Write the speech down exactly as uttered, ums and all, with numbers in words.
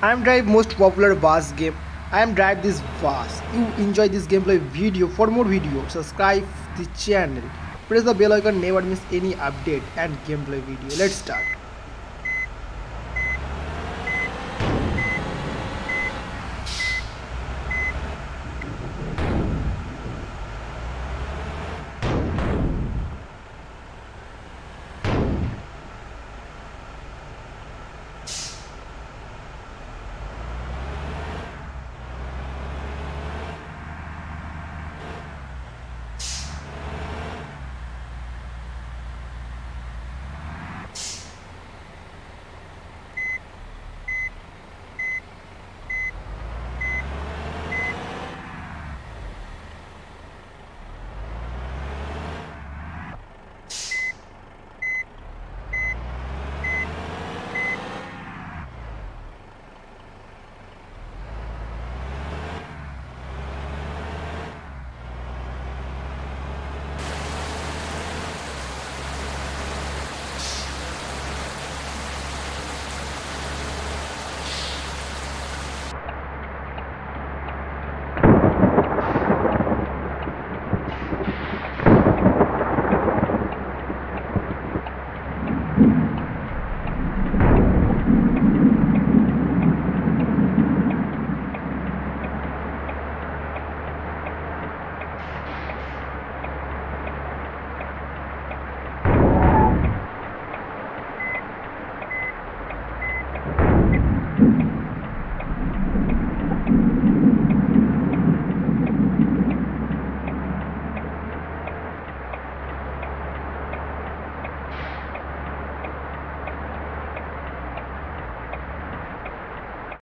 I am Drive most popular Vast game. I am Drive this Vast. You enjoy this gameplay video. For more videos, subscribe the channel. Press the bell icon, never miss any update and gameplay video. Let's start.